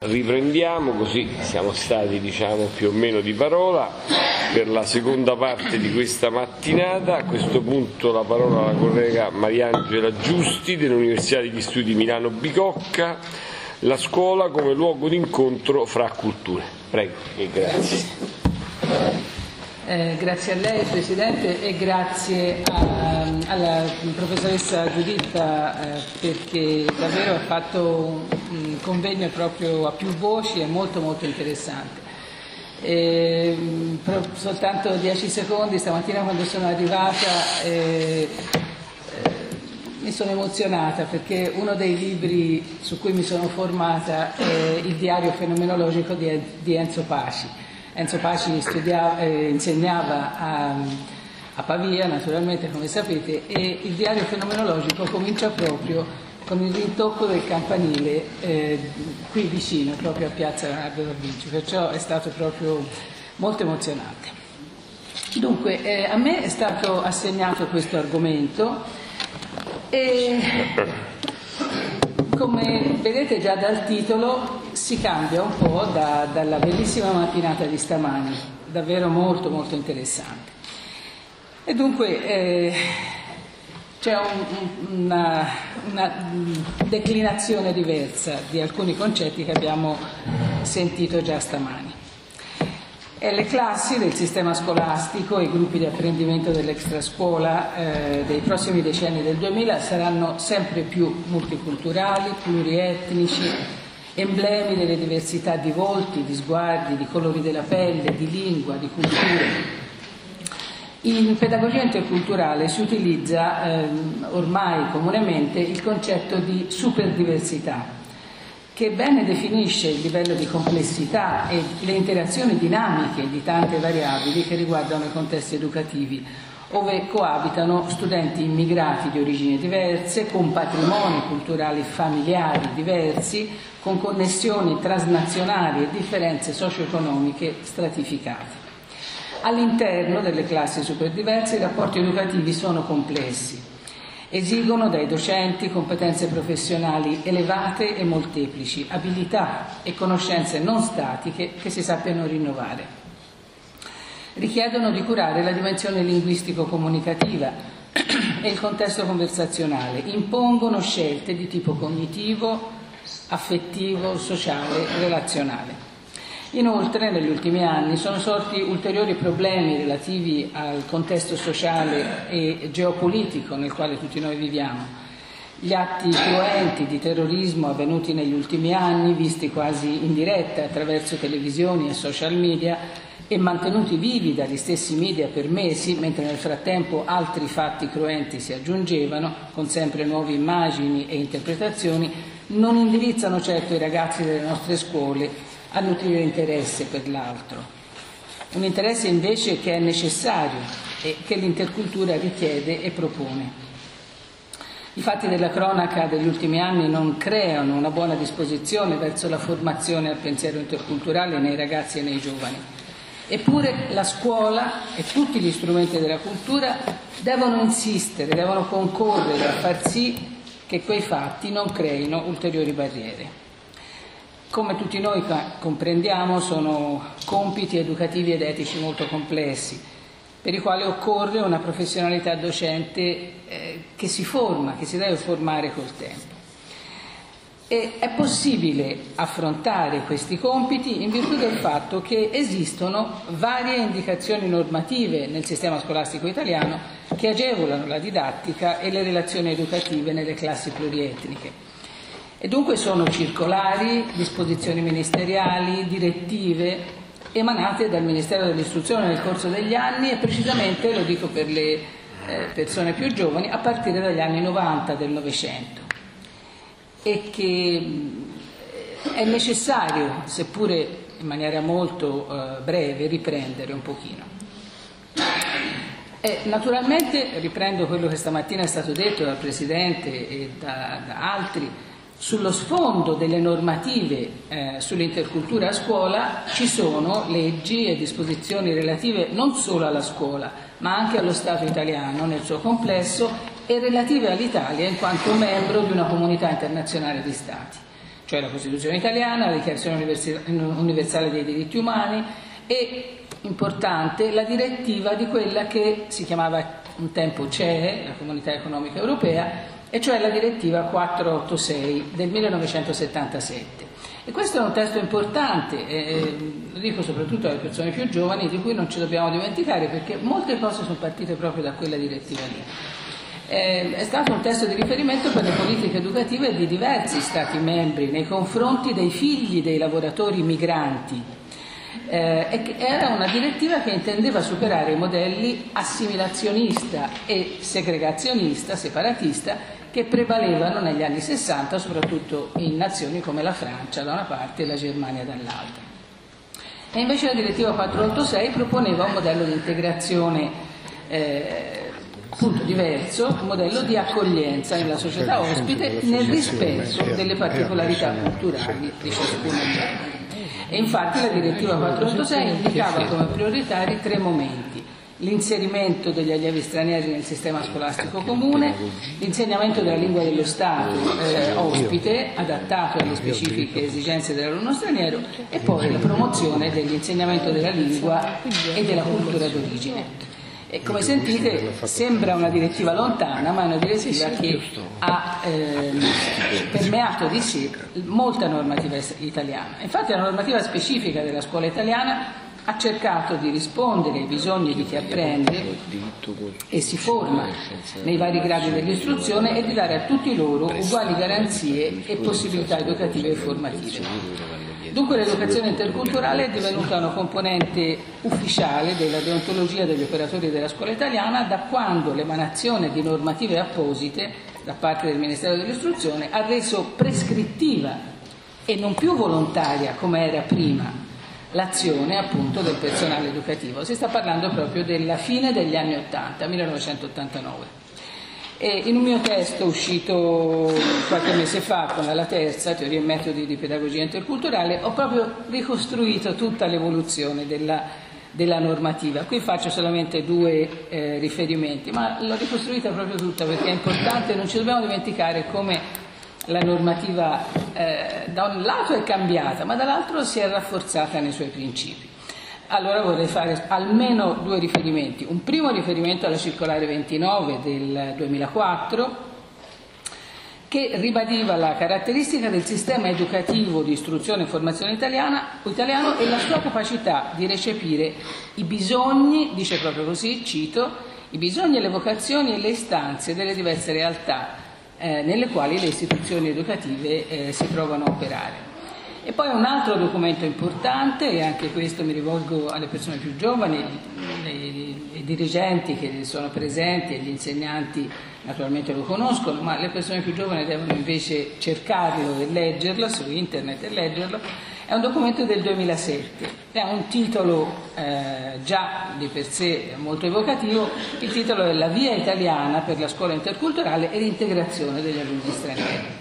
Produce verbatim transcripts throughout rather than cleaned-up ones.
riprendiamo, così siamo stati diciamo più o meno di parola per la seconda parte di questa mattinata. A questo punto la parola alla collega Mariangela Giusti dell'Università degli Studi Milano Bicocca, la scuola come luogo d'incontro fra culture. Prego e grazie. Eh, grazie a lei Presidente e grazie a, alla professoressa Giuditta eh, perché davvero ha fatto un convegno proprio a più voci e molto molto interessante. Eh, soltanto dieci secondi, stamattina quando sono arrivata eh, eh, mi sono emozionata perché uno dei libri su cui mi sono formata è il diario fenomenologico di, di Enzo Paci. Enzo Paci studiava, eh, insegnava a, a Pavia, naturalmente, come sapete, e il diario fenomenologico comincia proprio con il rintocco del campanile eh, qui vicino, proprio a Piazza Leonardo da Vinci, perciò è stato proprio molto emozionante. Dunque, eh, a me è stato assegnato questo argomento e, come vedete già dal titolo, si cambia un po' da, dalla bellissima mattinata di stamani, davvero molto molto interessante. E dunque eh, c'è un, una, una declinazione diversa di alcuni concetti che abbiamo sentito già stamani. E le classi del sistema scolastico e i gruppi di apprendimento dell'extrascuola eh, dei prossimi decenni del duemila saranno sempre più multiculturali, plurietnici, emblemi delle diversità di volti, di sguardi, di colori della pelle, di lingua, di culture. In pedagogia interculturale si utilizza ehm, ormai comunemente il concetto di superdiversità, che bene definisce il livello di complessità e le interazioni dinamiche di tante variabili che riguardano i contesti educativi, ove coabitano studenti immigrati di origini diverse, con patrimoni culturali familiari diversi, con connessioni transnazionali e differenze socio-economiche stratificate. All'interno delle classi superdiverse i rapporti educativi sono complessi. Esigono dai docenti competenze professionali elevate e molteplici, abilità e conoscenze non statiche che si sappiano rinnovare. Richiedono di curare la dimensione linguistico-comunicativa e il contesto conversazionale, impongono scelte di tipo cognitivo, affettivo, sociale, relazionale. Inoltre, negli ultimi anni sono sorti ulteriori problemi relativi al contesto sociale e geopolitico nel quale tutti noi viviamo. Gli atti cruenti di terrorismo avvenuti negli ultimi anni, visti quasi in diretta attraverso televisioni e social media e mantenuti vivi dagli stessi media per mesi, mentre nel frattempo altri fatti cruenti si aggiungevano, con sempre nuove immagini e interpretazioni, non indirizzano certo i ragazzi delle nostre scuole a nutrire interesse per l'altro. Un interesse invece che è necessario e che l'intercultura richiede e propone. I fatti della cronaca degli ultimi anni non creano una buona disposizione verso la formazione al pensiero interculturale nei ragazzi e nei giovani. Eppure la scuola e tutti gli strumenti della cultura devono insistere, devono concorrere a far sì che quei fatti non creino ulteriori barriere. Come tutti noi comprendiamo, sono compiti educativi ed etici molto complessi, per i quali occorre una professionalità docente eh, che si forma, che si deve formare col tempo. E è possibile affrontare questi compiti in virtù del fatto che esistono varie indicazioni normative nel sistema scolastico italiano che agevolano la didattica e le relazioni educative nelle classi plurietniche. E dunque sono circolari, disposizioni ministeriali, direttive emanate dal Ministero dell'Istruzione nel corso degli anni e precisamente, lo dico per le eh, persone più giovani, a partire dagli anni novanta del Novecento. E che è necessario, seppure in maniera molto eh, breve, riprendere un pochino. E naturalmente riprendo quello che stamattina è stato detto dal Presidente e da, da altri. Sullo sfondo delle normative eh, sull'intercultura a scuola ci sono leggi e disposizioni relative non solo alla scuola, ma anche allo Stato italiano nel suo complesso e relative all'Italia in quanto membro di una comunità internazionale di Stati. cioè la Costituzione italiana, la Dichiarazione universale dei diritti umani e, importante, la direttiva di quella che si chiamava un tempo C E E, la Comunità Economica Europea, e cioè la direttiva quattrocentottantasei del millenovecentosettantasette. E questo è un testo importante, eh, lo dico soprattutto alle persone più giovani, di cui non ci dobbiamo dimenticare, perché molte cose sono partite proprio da quella direttiva lì. Eh, è stato un testo di riferimento per le politiche educative di diversi Stati membri nei confronti dei figli dei lavoratori migranti. Eh, era una direttiva che intendeva superare i modelli assimilazionista e segregazionista, separatista, che prevalevano negli anni sessanta, soprattutto in nazioni come la Francia da una parte e la Germania dall'altra. E invece la direttiva quattrocentottantasei proponeva un modello di integrazione eh, appunto diverso, un modello di accoglienza nella società ospite nel rispetto delle particolarità culturali di ciascuno di noi. E infatti la direttiva quattrocentottantasei indicava come prioritari tre momenti: l'inserimento degli allievi stranieri nel sistema scolastico comune, l'insegnamento della lingua dello Stato eh, ospite, adattato alle specifiche esigenze dell'alunno straniero, e poi la promozione dell'insegnamento della lingua e della cultura d'origine. E come sentite sembra una direttiva lontana, ma è una direttiva che ha eh, permeato di sé molta normativa italiana. Infatti la normativa specifica della scuola italiana ha cercato di rispondere ai bisogni di chi apprende e si forma nei vari gradi dell'istruzione e di dare a tutti loro uguali garanzie e possibilità educative e formative. Dunque l'educazione interculturale è divenuta una componente ufficiale della deontologia degli operatori della scuola italiana da quando l'emanazione di normative apposite da parte del Ministero dell'Istruzione ha reso prescrittiva e non più volontaria come era prima l'azione appunto del personale educativo. Si sta parlando proprio della fine degli anni ottanta, millenovecentottantanove. E in un mio testo uscito qualche mese fa con la terza, Teoria e metodi di pedagogia interculturale, ho proprio ricostruito tutta l'evoluzione della, della normativa. Qui faccio solamente due eh, riferimenti, ma l'ho ricostruita proprio tutta perché è importante, non ci dobbiamo dimenticare come la normativa eh, da un lato è cambiata, ma dall'altro si è rafforzata nei suoi principi. Allora vorrei fare almeno due riferimenti. Un primo riferimento alla circolare ventinove del duemilaquattro, che ribadiva la caratteristica del sistema educativo di istruzione e formazione italiana, italiano e la sua capacità di recepire i bisogni, dice proprio così, cito, i bisogni e le vocazioni e le istanze delle diverse realtà eh, nelle quali le istituzioni educative eh, si trovano a operare. E poi un altro documento importante, e anche questo mi rivolgo alle persone più giovani, ai dirigenti che sono presenti e gli insegnanti naturalmente lo conoscono, ma le persone più giovani devono invece cercarlo e leggerlo su internet e leggerlo. È un documento del duemilasette, ha un titolo eh, già di per sé molto evocativo. Il titolo è La via italiana per la scuola interculturale e l'integrazione degli alunni stranieri.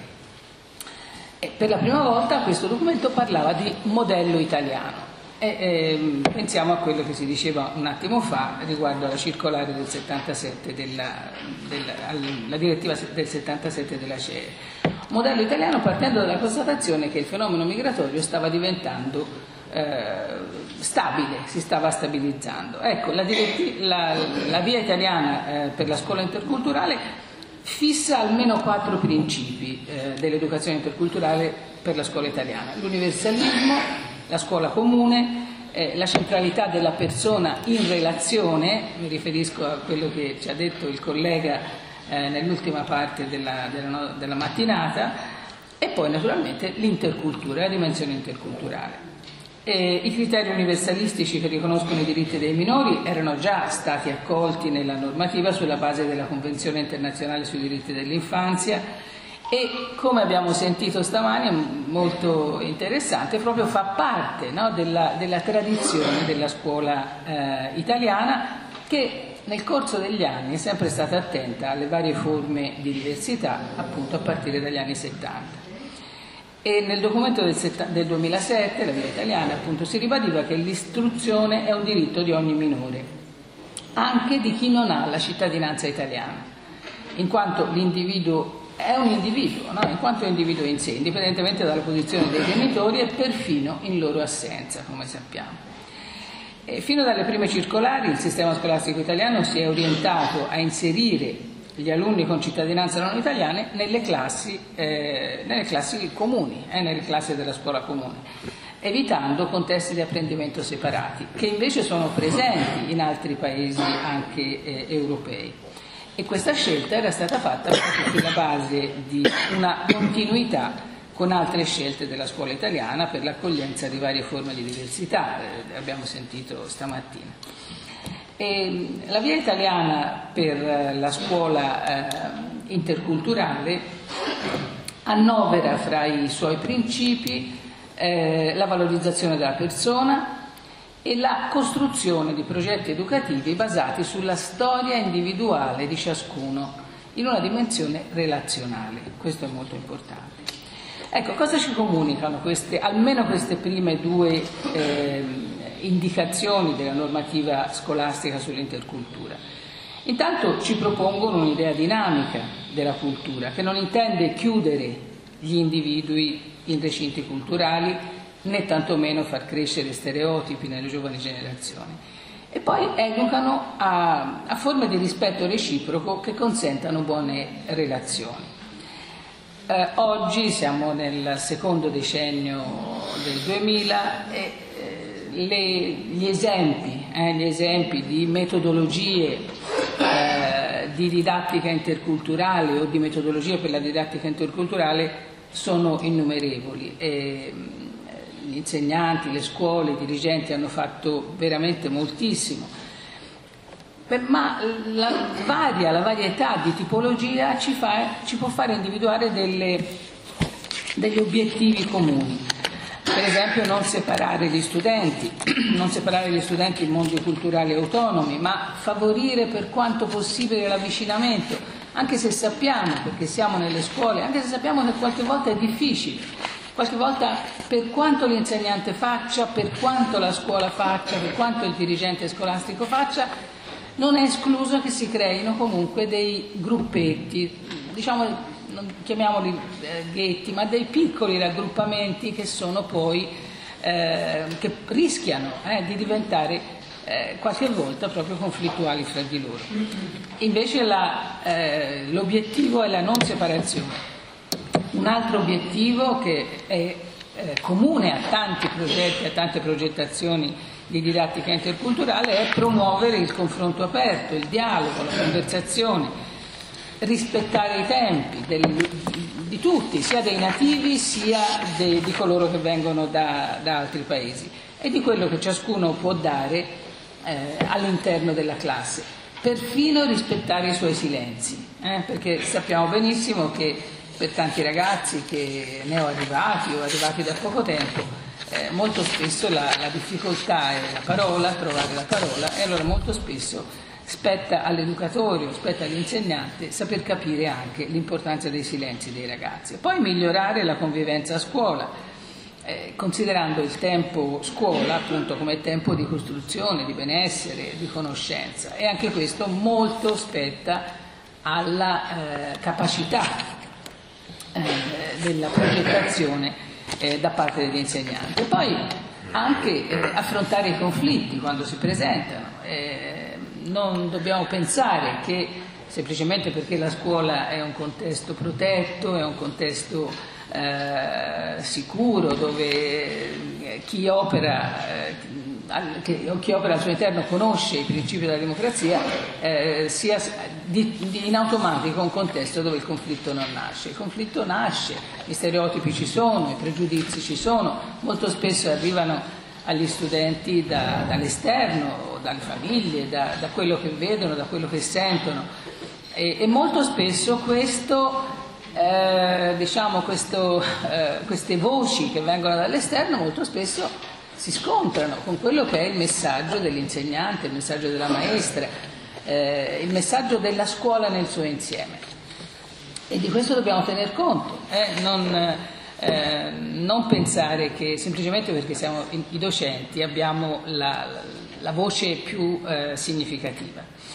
E per la prima volta questo documento parlava di modello italiano e eh, pensiamo a quello che si diceva un attimo fa riguardo alla circolare del settantasette della, della, alla direttiva del settantasette della C E E. Modello italiano partendo dalla constatazione che il fenomeno migratorio stava diventando eh, stabile, si stava stabilizzando. Ecco, la, la, la via italiana eh, per la scuola interculturale fissa almeno quattro principi eh, dell'educazione interculturale per la scuola italiana: l'universalismo, la scuola comune, eh, la centralità della persona in relazione, mi riferisco a quello che ci ha detto il collega eh, nell'ultima parte della, della, della mattinata, e poi naturalmente l'intercultura, la dimensione interculturale. E i criteri universalistici che riconoscono i diritti dei minori erano già stati accolti nella normativa sulla base della Convenzione internazionale sui diritti dell'infanzia e, come abbiamo sentito stamani, molto interessante, proprio fa parte, no, della, della tradizione della scuola eh, italiana, che nel corso degli anni è sempre stata attenta alle varie forme di diversità, appunto a partire dagli anni settanta. E nel documento del, del duemilasette, la via italiana, appunto, si ribadiva che l'istruzione è un diritto di ogni minore, anche di chi non ha la cittadinanza italiana, in quanto l'individuo è un individuo, no? In quanto individuo in sé, indipendentemente dalla posizione dei genitori e perfino in loro assenza, come sappiamo. E fino dalle prime circolari il sistema scolastico italiano si è orientato a inserire gli alunni con cittadinanza non italiana nelle classi, eh, nelle classi comuni, eh, nelle classi della scuola comune, evitando contesti di apprendimento separati, che invece sono presenti in altri paesi anche eh, europei. E questa scelta era stata fatta proprio sulla base di una continuità con altre scelte della scuola italiana per l'accoglienza di varie forme di diversità, eh, abbiamo sentito stamattina. E la via italiana per la scuola eh, interculturale annovera fra i suoi principi eh, la valorizzazione della persona e la costruzione di progetti educativi basati sulla storia individuale di ciascuno in una dimensione relazionale. Questo è molto importante. Ecco, cosa ci comunicano queste, almeno queste prime due eh, indicazioni della normativa scolastica sull'intercultura? Intanto ci propongono un'idea dinamica della cultura che non intende chiudere gli individui in recinti culturali né tantomeno far crescere stereotipi nelle giovani generazioni. E poi educano a, a forme di rispetto reciproco che consentano buone relazioni. Eh, oggi siamo nel secondo decennio del duemila e eh, le, gli, esempi, eh, gli esempi di metodologie eh, di didattica interculturale o di metodologie per la didattica interculturale sono innumerevoli. E, gli insegnanti, le scuole, i dirigenti hanno fatto veramente moltissimo, ma la, varia, la varietà di tipologia ci, fa, ci può fare individuare delle, degli obiettivi comuni. Per esempio non separare gli studenti, non separare gli studenti in mondi culturali autonomi, ma favorire per quanto possibile l'avvicinamento, anche se sappiamo, perché siamo nelle scuole, anche se sappiamo che qualche volta è difficile. Qualche volta, per quanto l'insegnante faccia, per quanto la scuola faccia, per quanto il dirigente scolastico faccia, non è escluso che si creino comunque dei gruppetti, diciamo, non chiamiamoli eh, ghetti, ma dei piccoli raggruppamenti che sono poi, eh, che rischiano eh, di diventare eh, qualche volta proprio conflittuali fra di loro. Invece la, eh, l'obiettivo è la non separazione. Un altro obiettivo che è eh, comune a tanti progetti, a tante progettazioni di didattica interculturale è promuovere il confronto aperto, il dialogo, la conversazione, rispettare i tempi del, di tutti, sia dei nativi sia de, di coloro che vengono da, da altri paesi e di quello che ciascuno può dare eh, all'interno della classe, perfino rispettare i suoi silenzi, eh, perché sappiamo benissimo che per tanti ragazzi che neoarrivati o arrivati da poco tempo, eh, molto spesso la, la difficoltà è la parola, trovare la parola, e allora molto spesso spetta all'educatore o spetta all'insegnante saper capire anche l'importanza dei silenzi dei ragazzi. E poi migliorare la convivenza a scuola, eh, considerando il tempo scuola appunto come tempo di costruzione, di benessere, di conoscenza, e anche questo molto spetta alla eh, capacità della progettazione eh, da parte degli insegnanti. E poi anche eh, affrontare i conflitti quando si presentano. Eh, non dobbiamo pensare che semplicemente perché la scuola è un contesto protetto, è un contesto eh, sicuro, dove chi opera eh, che chi opera al suo interno conosce i principi della democrazia, eh, sia di, di, in automatico un contesto dove il conflitto non nasce. Il conflitto nasce, gli stereotipi ci sono, i pregiudizi ci sono, molto spesso arrivano agli studenti da, dall'esterno, dalle famiglie, da, da quello che vedono, da quello che sentono, e, e molto spesso questo, eh, diciamo questo, eh, queste voci che vengono dall'esterno molto spesso si scontrano con quello che è il messaggio dell'insegnante, il messaggio della maestra, eh, il messaggio della scuola nel suo insieme. E di questo dobbiamo tener conto, eh? non, eh, non pensare che semplicemente perché siamo i docenti abbiamo la, la voce più eh, significativa.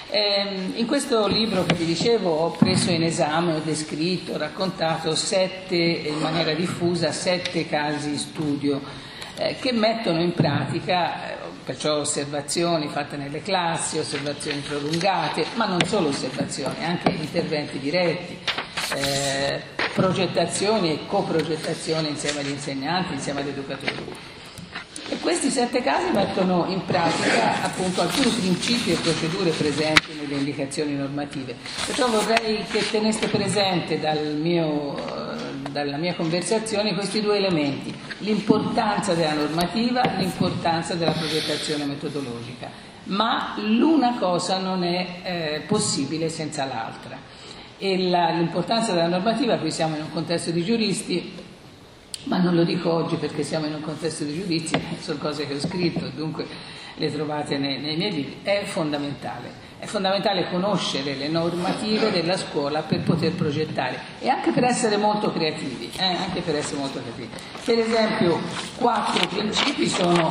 In questo libro che vi dicevo ho preso in esame, ho descritto, ho raccontato sette, in maniera diffusa, sette casi studio eh, che mettono in pratica, eh, perciò osservazioni fatte nelle classi, osservazioni prolungate, ma non solo osservazioni, anche interventi diretti, eh, progettazioni e coprogettazioni insieme agli insegnanti, insieme agli educatori. E questi sette casi mettono in pratica appunto alcuni principi e procedure presenti nelle indicazioni normative. Perciò vorrei che teneste presente dal mio, dalla mia conversazione questi due elementi: l'importanza della normativa, l'importanza della progettazione metodologica. Ma l'una cosa non è eh, possibile senza l'altra. E la, l'importanza della normativa, qui siamo in un contesto di giuristi, ma non lo dico oggi perché siamo in un contesto di giudizi, sono cose che ho scritto, dunque le trovate nei, nei miei libri, è fondamentale. È fondamentale conoscere le normative della scuola per poter progettare e anche per essere molto creativi, eh, anche per essere molto creativi. Per esempio, quattro principi sono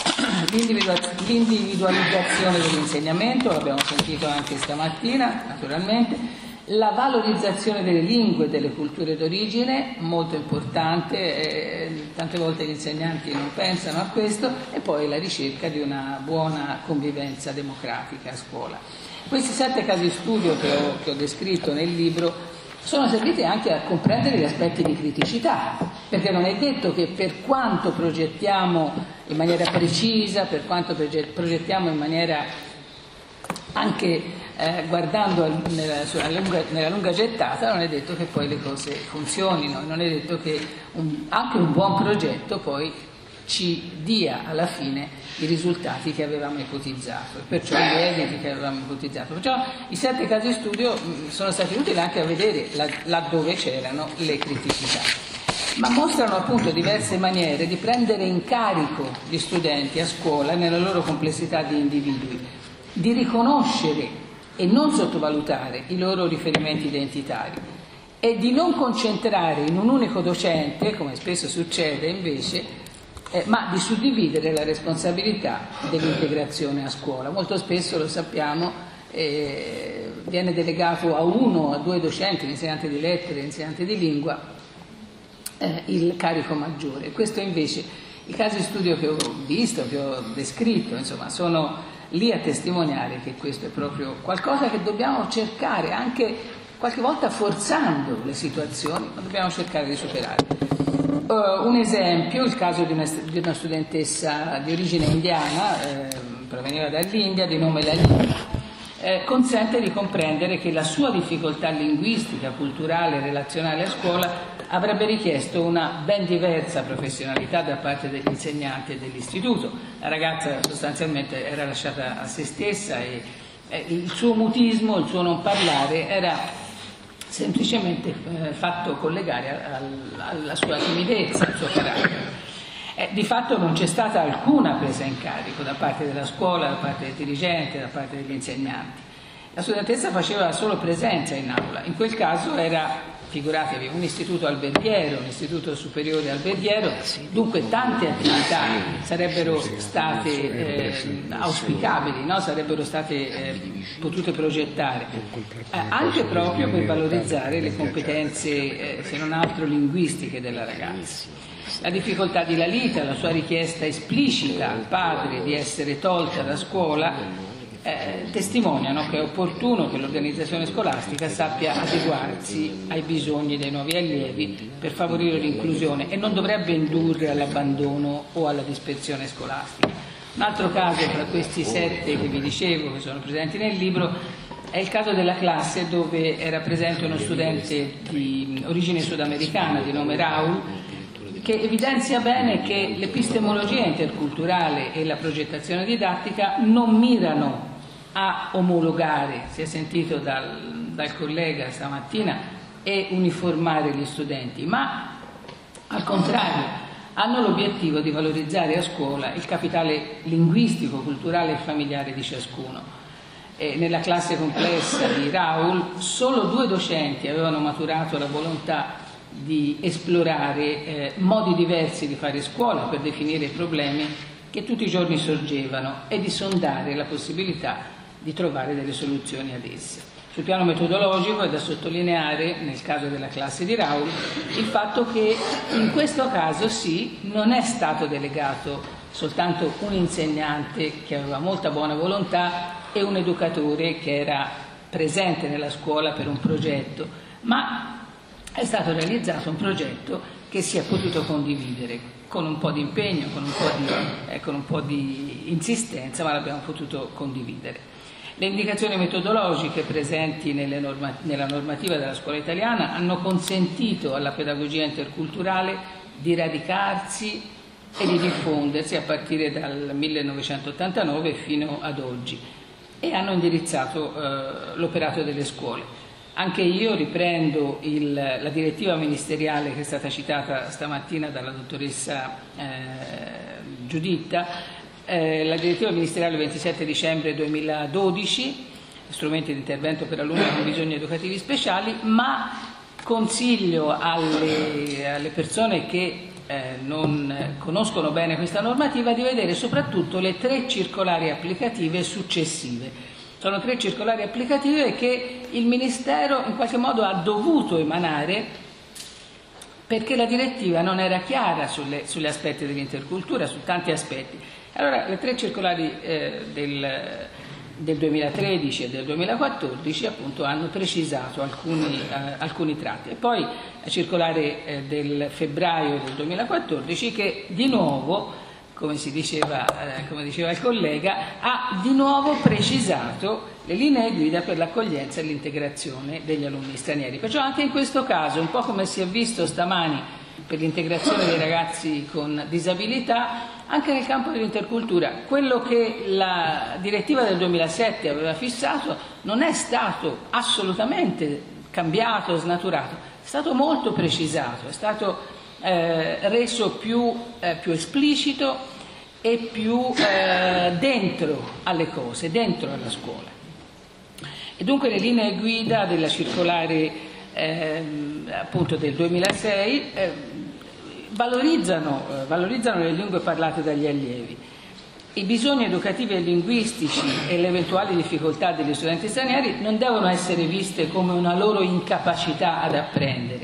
l'individualizzazione dell'insegnamento, l'abbiamo sentito anche stamattina, naturalmente. La valorizzazione delle lingue e delle culture d'origine, molto importante, eh, tante volte gli insegnanti non pensano a questo, e poi la ricerca di una buona convivenza democratica a scuola. Questi sette casi studio che ho, che ho descritto nel libro sono serviti anche a comprendere gli aspetti di criticità, perché non è detto che per quanto progettiamo in maniera precisa, per quanto progettiamo in maniera anche eh, guardando nella, sulla lunga, nella lunga gettata, non è detto che poi le cose funzionino, non è detto che un, anche un buon progetto poi ci dia alla fine i risultati che avevamo ipotizzato, e perciò gli esiti che avevamo ipotizzato. Perciò i sette casi studio mh, sono stati utili anche a vedere la, laddove c'erano le criticità, ma mostrano appunto diverse maniere di prendere in carico gli studenti a scuola nella loro complessità di individui, di riconoscere e non sottovalutare i loro riferimenti identitari e di non concentrare in un unico docente, come spesso succede invece, eh, ma di suddividere la responsabilità dell'integrazione a scuola. Molto spesso, lo sappiamo, eh, viene delegato a uno o a due docenti, l'insegnante di lettere e l'insegnante di lingua, eh, il carico maggiore. Questo invece, i casi studio che ho visto, che ho descritto, insomma, sono lì a testimoniare che questo è proprio qualcosa che dobbiamo cercare, anche qualche volta forzando le situazioni, ma dobbiamo cercare di superare. Uh, un esempio, il caso di una, di una studentessa di origine indiana, eh, proveniva dall'India, di nome Lalina, eh, consente di comprendere che la sua difficoltà linguistica, culturale e relazionale a scuola avrebbe richiesto una ben diversa professionalità da parte degli insegnanti e dell'istituto. La ragazza sostanzialmente era lasciata a se stessa e eh, il suo mutismo, il suo non parlare era semplicemente eh, fatto collegare al, alla sua timidezza, al suo carattere. Eh, di fatto non c'è stata alcuna presa in carico da parte della scuola, da parte del dirigente, da parte degli insegnanti. La studentessa faceva solo presenza in aula, in quel caso era, figuratevi, un istituto alberghiero, un istituto superiore alberghiero, dunque tante attività sarebbero state eh, auspicabili, no? Sarebbero state eh, potute progettare, eh, anche proprio per valorizzare le competenze, eh, se non altro linguistiche, della ragazza. La difficoltà di Lalita, la sua richiesta esplicita al padre di essere tolta da scuola, Eh, testimoniano che è opportuno che l'organizzazione scolastica sappia adeguarsi ai bisogni dei nuovi allievi per favorire l'inclusione e non dovrebbe indurre all'abbandono o alla dispersione scolastica. Un altro caso tra questi sette che vi dicevo, che sono presenti nel libro, è il caso della classe dove era presente uno studente di origine sudamericana di nome Raul, che evidenzia bene che l'epistemologia interculturale e la progettazione didattica non mirano a omologare, si è sentito dal, dal collega stamattina, e uniformare gli studenti, ma al contrario hanno l'obiettivo di valorizzare a scuola il capitale linguistico, culturale e familiare di ciascuno. E nella classe complessa di Raul solo due docenti avevano maturato la volontà di esplorare eh, modi diversi di fare scuola per definire i problemi che tutti i giorni sorgevano e di sondare la possibilità di trovare delle soluzioni ad esse. Sul piano metodologico è da sottolineare, nel caso della classe di Raul, il fatto che in questo caso sì, non è stato delegato soltanto un insegnante che aveva molta buona volontà e un educatore che era presente nella scuola per un progetto, ma è stato realizzato un progetto che si è potuto condividere con un po' di impegno, con un po' di, eh, con un po' di insistenza, ma l'abbiamo potuto condividere. Le indicazioni metodologiche presenti nelle norma, nella normativa della scuola italiana hanno consentito alla pedagogia interculturale di radicarsi e di diffondersi a partire dal millenovecentottantanove fino ad oggi e hanno indirizzato eh, l'operato delle scuole. Anche io riprendo il, la direttiva ministeriale che è stata citata stamattina dalla dottoressa eh, Giuditta, Eh, la direttiva ministeriale ventisette dicembre duemiladodici, strumenti di intervento per alunni con bisogni educativi speciali, ma consiglio alle, alle persone che eh, non conoscono bene questa normativa di vedere soprattutto le tre circolari applicative successive. Sono tre circolari applicative che il Ministero in qualche modo ha dovuto emanare perché la direttiva non era chiara sulle, sugli aspetti dell'intercultura, su tanti aspetti. Allora, le tre circolari eh, del, del duemilatredici e del duemilaquattordici appunto hanno precisato alcuni, eh, alcuni tratti. E poi la circolare eh, del febbraio del duemilaquattordici che di nuovo, come, si diceva, eh, come diceva il collega, ha di nuovo precisato le linee guida per l'accoglienza e l'integrazione degli alunni stranieri. Perciò anche in questo caso, un po' come si è visto stamani per l'integrazione dei ragazzi con disabilità, anche nel campo dell'intercultura, quello che la direttiva del duemilasette aveva fissato non è stato assolutamente cambiato, snaturato, è stato molto precisato, è stato eh, reso più, eh, più esplicito e più eh, dentro alle cose, dentro alla scuola. E dunque le linee guida della circolare eh, appunto del duemilasei eh, valorizzano, eh, valorizzano le lingue parlate dagli allievi. I bisogni educativi e linguistici e le eventuali difficoltà degli studenti stranieri non devono essere viste come una loro incapacità ad apprendere,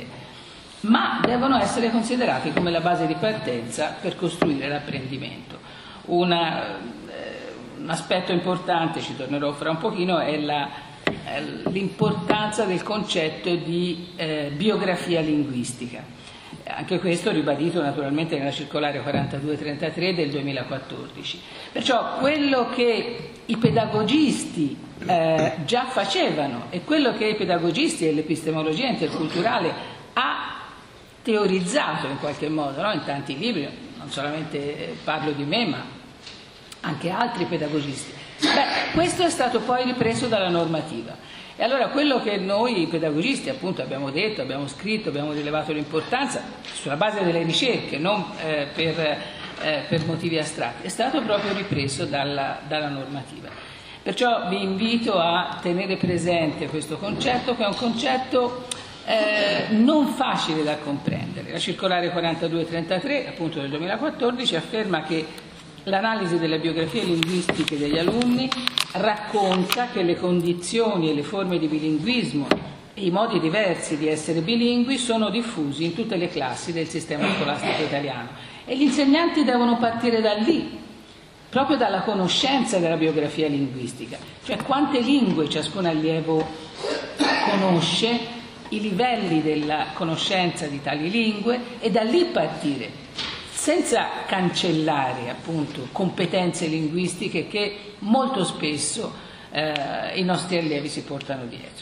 ma devono essere considerati come la base di partenza per costruire l'apprendimento. Una, eh, un aspetto importante, ci tornerò fra un pochino, è la l'importanza del concetto di eh, biografia linguistica. Anche questo ribadito naturalmente nella circolare quarantadue trentatré del duemilaquattordici. Perciò quello che i pedagogisti eh, già facevano e quello che i pedagogisti e l'epistemologia interculturale ha teorizzato in qualche modo, no? In tanti libri, non solamente parlo di me, ma anche altri pedagogisti. Beh, questo è stato poi ripreso dalla normativa. E allora quello che noi pedagogisti appunto abbiamo detto, abbiamo scritto, abbiamo rilevato l'importanza sulla base delle ricerche, non eh, per, eh, per motivi astratti, è stato proprio ripreso dalla, dalla normativa. Perciò vi invito a tenere presente questo concetto, che è un concetto eh, non facile da comprendere. La circolare quarantadue trentatré appunto del duemilaquattordici afferma che l'analisi delle biografie linguistiche degli alunni racconta che le condizioni e le forme di bilinguismo e i modi diversi di essere bilingui sono diffusi in tutte le classi del sistema scolastico italiano e gli insegnanti devono partire da lì, proprio dalla conoscenza della biografia linguistica, cioè quante lingue ciascun allievo conosce, i livelli della conoscenza di tali lingue e da lì partire, senza cancellare appunto competenze linguistiche che molto spesso eh, i nostri allievi si portano dietro.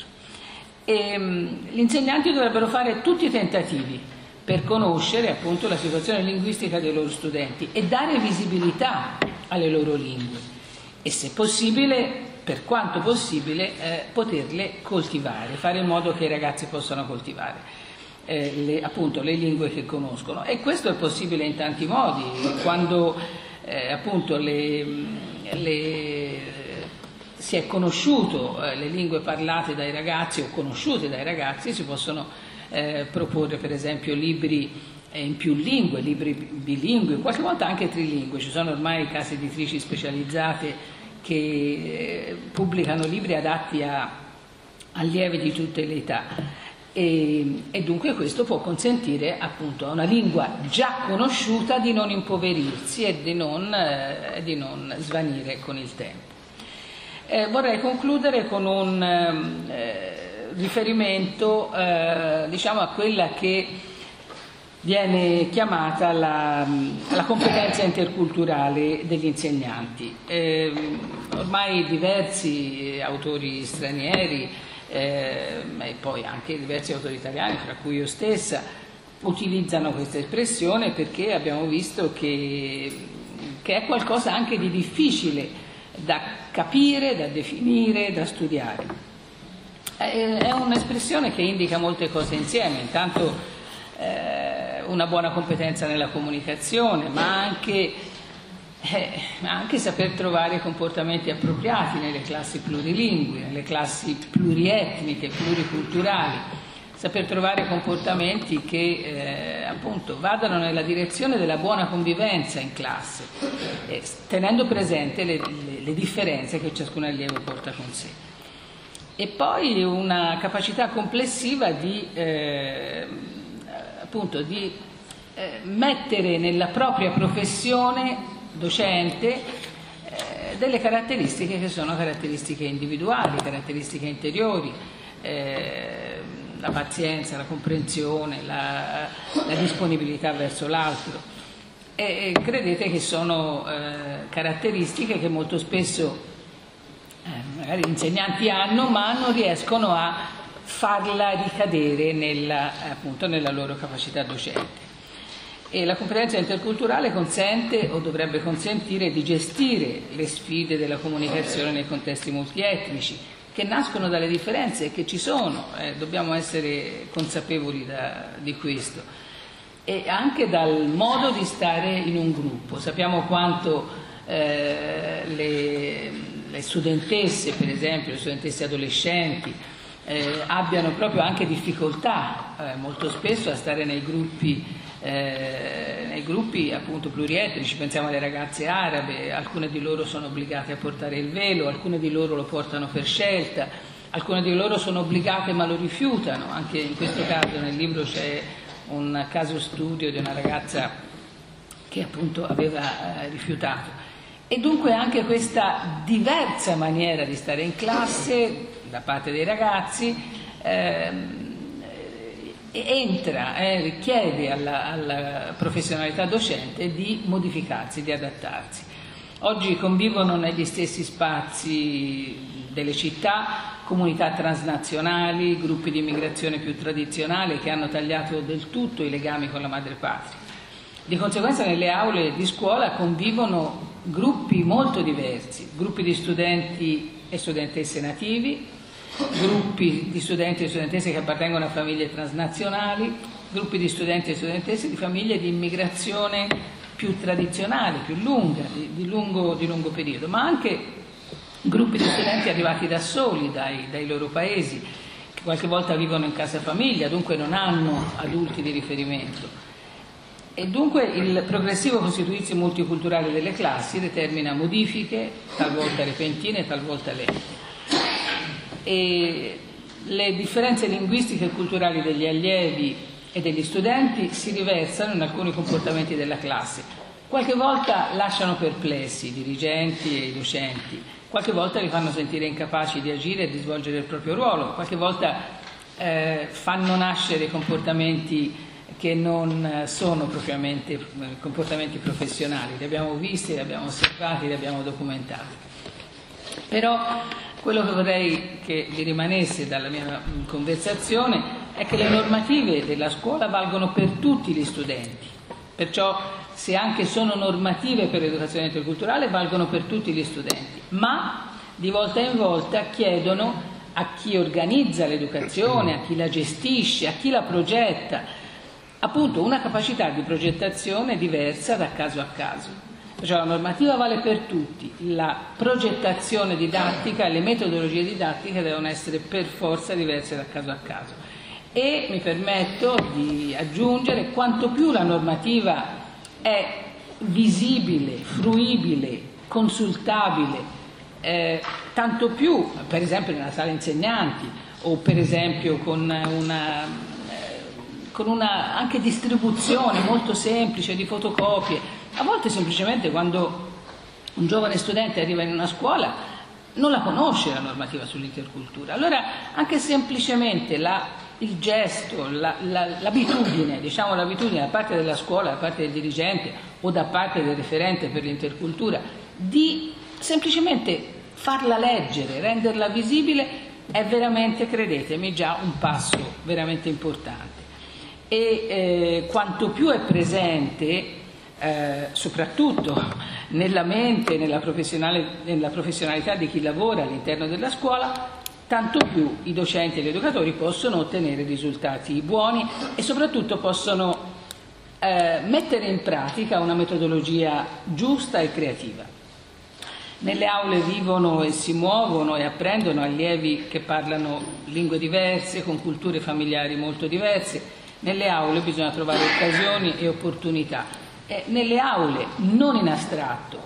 E, mh, gli insegnanti dovrebbero fare tutti i tentativi per conoscere appunto la situazione linguistica dei loro studenti e dare visibilità alle loro lingue e, se possibile, per quanto possibile, eh, poterle coltivare, fare in modo che i ragazzi possano coltivare. Eh, le, appunto le lingue che conoscono, e questo è possibile in tanti modi. Quando eh, appunto le, le, si è conosciuto eh, le lingue parlate dai ragazzi o conosciute dai ragazzi, si possono eh, proporre per esempio libri eh, in più lingue, libri bilingui, qualche volta anche trilingue. Ci sono ormai case editrici specializzate che pubblicano libri adatti a allievi di tutte le età. E, e dunque questo può consentire appunto a una lingua già conosciuta di non impoverirsi e di non, eh, di non svanire con il tempo. Eh, vorrei concludere con un eh, riferimento eh, diciamo a quella che viene chiamata la, la competenza interculturale degli insegnanti. Eh, ormai diversi autori stranieri eh, e poi anche diversi autori italiani, tra cui io stessa, utilizzano questa espressione perché abbiamo visto che, che è qualcosa anche di difficile da capire, da definire, da studiare. È un'espressione che indica molte cose insieme, intanto eh, una buona competenza nella comunicazione, ma anche, eh, anche saper trovare comportamenti appropriati nelle classi plurilingui, nelle classi plurietniche, pluriculturali, saper trovare comportamenti che eh, appunto vadano nella direzione della buona convivenza in classe, eh, tenendo presente le, le, le differenze che ciascun allievo porta con sé. E poi una capacità complessiva di, eh, appunto, di eh, mettere nella propria professione docente eh, delle caratteristiche che sono caratteristiche individuali, caratteristiche interiori, eh, la pazienza, la comprensione, la, la disponibilità verso l'altro. E, e credete che sono eh, caratteristiche che molto spesso eh, magari gli insegnanti hanno, ma non riescono a farla ricadere nella, appunto, nella loro capacità docente. E la competenza interculturale consente o dovrebbe consentire di gestire le sfide della comunicazione nei contesti multietnici, che nascono dalle differenze che ci sono, eh, dobbiamo essere consapevoli da, di questo, e anche dal modo di stare in un gruppo. Sappiamo quanto eh, le, le studentesse, per esempio, le studentesse adolescenti, eh, abbiano proprio anche difficoltà eh, molto spesso a stare nei gruppi Eh, nei gruppi appunto plurietnici. Pensiamo alle ragazze arabe, alcune di loro sono obbligate a portare il velo, alcune di loro lo portano per scelta, alcune di loro sono obbligate ma lo rifiutano. Anche in questo caso nel libro c'è un caso studio di una ragazza che appunto aveva eh, rifiutato. E dunque anche questa diversa maniera di stare in classe da parte dei ragazzi eh, entra, eh, richiede alla, alla professionalità docente di modificarsi, di adattarsi. Oggi convivono negli stessi spazi delle città comunità transnazionali, gruppi di immigrazione più tradizionali che hanno tagliato del tutto i legami con la madrepatria. Di conseguenza nelle aule di scuola convivono gruppi molto diversi, gruppi di studenti e studentesse nativi, gruppi di studenti e studentesse che appartengono a famiglie transnazionali, gruppi di studenti e studentesse di famiglie di immigrazione più tradizionale, più lunga, di, di, lungo, di lungo periodo, ma anche gruppi di studenti arrivati da soli dai, dai loro paesi, che qualche volta vivono in casa famiglia, dunque non hanno adulti di riferimento. E dunque il progressivo costituirsi multiculturale delle classi determina modifiche, talvolta repentine, talvolta lente. E le differenze linguistiche e culturali degli allievi e degli studenti si riversano in alcuni comportamenti della classe. Qualche volta lasciano perplessi i dirigenti e i docenti, qualche volta li fanno sentire incapaci di agire e di svolgere il proprio ruolo, qualche volta eh, fanno nascere comportamenti che non sono propriamente comportamenti professionali. Li abbiamo visti, li abbiamo osservati, li abbiamo documentati. Però quello che vorrei che vi rimanesse dalla mia conversazione è che le normative della scuola valgono per tutti gli studenti, perciò se anche sono normative per l'educazione interculturale valgono per tutti gli studenti, ma di volta in volta chiedono a chi organizza l'educazione, a chi la gestisce, a chi la progetta, appunto una capacità di progettazione diversa da caso a caso. Cioè la normativa vale per tutti, la progettazione didattica e le metodologie didattiche devono essere per forza diverse da caso a caso. E mi permetto di aggiungere, quanto più la normativa è visibile, fruibile, consultabile, eh, tanto più per esempio nella sala insegnanti o per esempio con una, eh, con una anche distribuzione molto semplice di fotocopie. A volte semplicemente quando un giovane studente arriva in una scuola non la conosce la normativa sull'intercultura, allora anche semplicemente la, il gesto, la, la, l'abitudine, diciamo l'abitudine da parte della scuola, da parte del dirigente o da parte del referente per l'intercultura di semplicemente farla leggere, renderla visibile, è veramente, credetemi, già un passo veramente importante. E eh, quanto più è presente Eh, soprattutto nella mente, nella, nella professionalità di chi lavora all'interno della scuola, tanto più i docenti e gli educatori possono ottenere risultati buoni e soprattutto possono eh, mettere in pratica una metodologia giusta e creativa. Nelle aule vivono e si muovono e apprendono allievi che parlano lingue diverse, con culture familiari molto diverse. Nelle aule bisogna trovare occasioni e opportunità. Eh, nelle aule, non in astratto,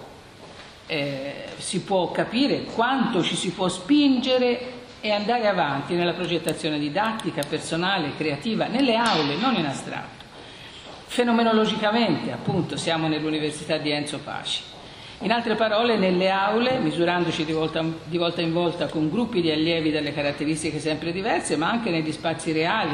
eh, si può capire quanto ci si può spingere e andare avanti nella progettazione didattica, personale, creativa, nelle aule, non in astratto. Fenomenologicamente, appunto, siamo nell'Università di Enzo Paci. In altre parole, nelle aule, misurandoci di volta, di volta in volta con gruppi di allievi dalle caratteristiche sempre diverse, ma anche negli spazi reali,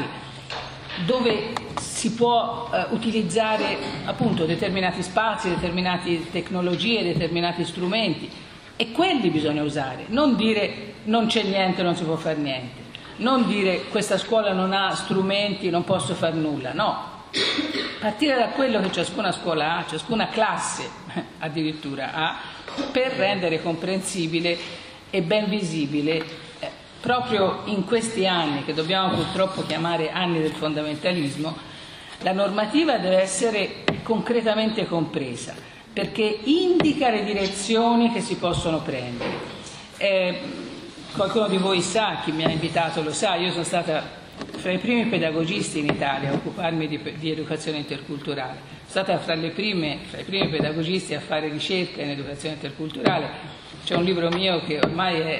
dove si può eh, utilizzare appunto determinati spazi, determinate tecnologie, determinati strumenti, e quelli bisogna usare, non dire non c'è niente, non si può fare niente, non dire questa scuola non ha strumenti, non posso fare nulla, no, partire da quello che ciascuna scuola ha, ciascuna classe addirittura ha, per rendere comprensibile e ben visibile proprio in questi anni, che dobbiamo purtroppo chiamare anni del fondamentalismo, la normativa deve essere concretamente compresa, perché indica le direzioni che si possono prendere. Eh, qualcuno di voi sa, chi mi ha invitato lo sa, io sono stata fra i primi pedagogisti in Italia a occuparmi di, di educazione interculturale, sono stata fra, le prime, fra i primi pedagogisti a fare ricerca in educazione interculturale. C'è un libro mio che ormai è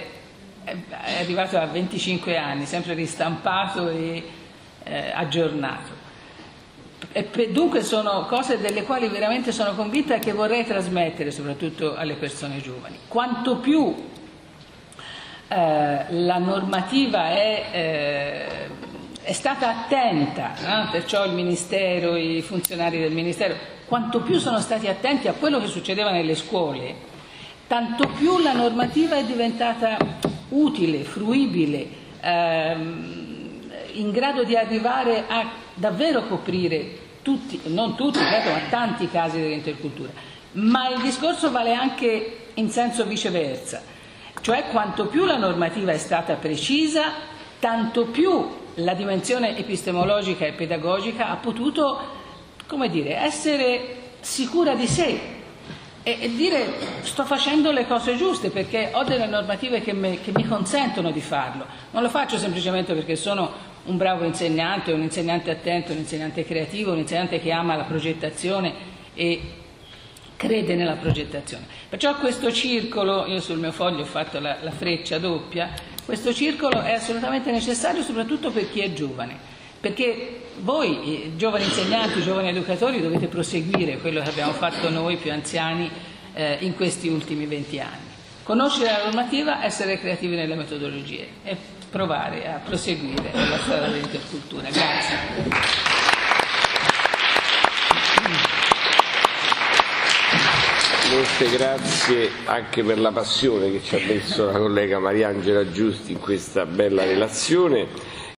è arrivato a venticinque anni, sempre ristampato e eh, aggiornato. E per, dunque sono cose delle quali veramente sono convinta e che vorrei trasmettere soprattutto alle persone giovani. Quanto più eh, la normativa è, eh, è stata attenta, no? Perciò il Ministero, i funzionari del Ministero, quanto più sono stati attenti a quello che succedeva nelle scuole, tanto più la normativa è diventata utile, fruibile, ehm, in grado di arrivare a davvero coprire tutti, non tutti, certo, ma tanti casi dell'intercultura. Ma il discorso vale anche in senso viceversa, cioè quanto più la normativa è stata precisa, tanto più la dimensione epistemologica e pedagogica ha potuto, come dire, essere sicura di sé e dire sto facendo le cose giuste perché ho delle normative che, me, che mi consentono di farlo. Non lo faccio semplicemente perché sono un bravo insegnante, un insegnante attento, un insegnante creativo, un insegnante che ama la progettazione e crede nella progettazione. Perciò questo circolo, io sul mio foglio ho fatto la, la freccia doppia, questo circolo è assolutamente necessario soprattutto per chi è giovane. Perché voi, giovani insegnanti, giovani educatori, dovete proseguire quello che abbiamo fatto noi più anziani eh, in questi ultimi venti anni. Conoscere la normativa, essere creativi nelle metodologie e provare a proseguire nella strada dell'intercultura. Grazie. Molte grazie anche per la passione che ci ha messo la collega Mariangela Giusti in questa bella relazione.